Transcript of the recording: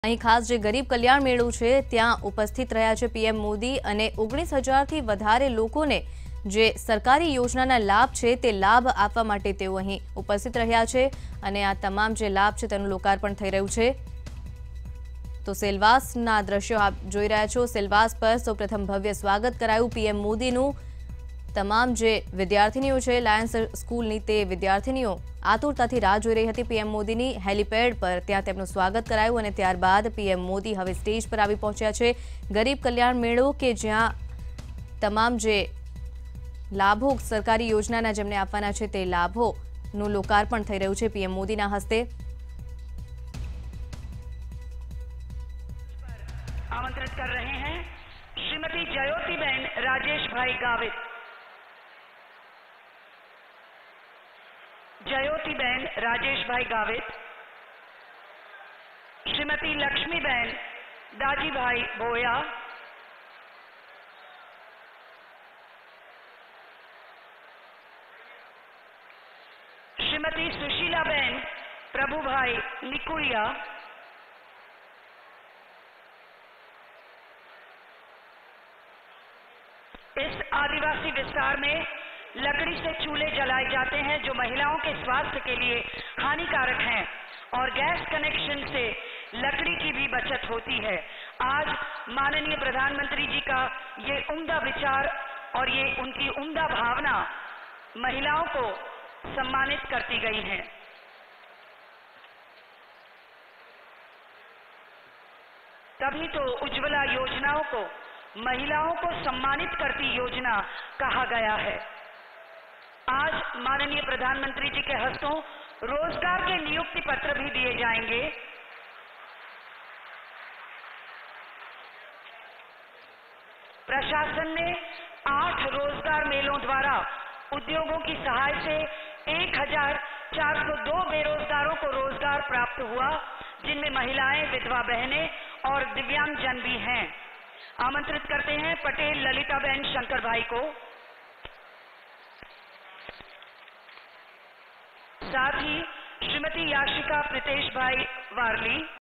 અહીં ખાસ જે ગરીબ કલ્યાણ મેળો છે ત્યાં ઉપસ્થિત રહ્યા છે પીએમ મોદી અને 19,000 થી વધારે લોકોને જે સરકારી યોજનાના લાભ છે તે લાભ આપવા માટે તેઓ અહીં ઉપસ્થિત રહ્યા છે અને આ તમામ જે લાભ છે તેનું લોકાર્પણ થઈ રહ્યું છે। તો સેલવાસના દ્રશ્યો આપ જોઈ રહ્યા છો। સેલવાસ પર સૌપ્રથમ ભવ્ય સ્વાગત કરાયું પીએમ મોદીનું। તમામ જે વિદ્યાર્થીનીઓ છે લાયન્સ સ્કૂલની તે વિદ્યાર્થીનીઓ આતુરતાથી રાહ જોઈ રહી હતી પીએમ મોદીની। હેલિપેડ પર ત્યાં તેમનું સ્વાગત કરાયું અને ત્યારબાદ પીએમ મોદી હવે સ્ટેજ પર આવી પહોંચ્યા છે। ગરીબ કલ્યાણ મેળો કે જ્યાં તમામ જે લાભો સરકારી યોજનાના જેમને આપવાના છે તે લાભોનું લોકાર્પણ થઈ રહ્યું છે પીએમ મોદીના હસ્તે। आमंत्रित कर रहे हैं श्रीमती जयोतिबेन राजेशभाई गावित। जयोतिबेन राजेशभाई गावित, श्रीमती लक्ष्मीबेन दाजीभाई बोया, श्रीमती सुशीलाबेन प्रभुभाई निकुरिया, इस आदिवासी विस्तार में लकड़ी से चूल्हे जलाए जाते हैं जो महिलाओं के स्वास्थ्य के लिए हानिकारक हैं और गैस कनेक्शन से लकड़ी की भी बचत होती है। आज माननीय प्रधानमंत्री जी का ये उम्दा विचार और ये उनकी उम्दा भावना महिलाओं को सम्मानित करती गई है। तभी तो उज्ज्वला योजनाओं को महिलाओं को सम्मानित करती योजना कहा गया है। आज माननीय प्रधानमंत्री जी के हस्तों रोजगार के नियुक्ति पत्र भी दिए जाएंगे। प्रशासन ने 8 रोजगार मेलों द्वारा उद्योगों की सहाय से 1,402 बेरोजगारों को रोजगार प्राप्त हुआ, जिनमें महिलाएं, विधवा बहनें और दिव्यांगजन भी हैं। आमंत्रित करते हैं पटेल ललिताबेन शंकर भाई को। साथ ही श्रीमती याशिका प्रीतेश भाई वारली,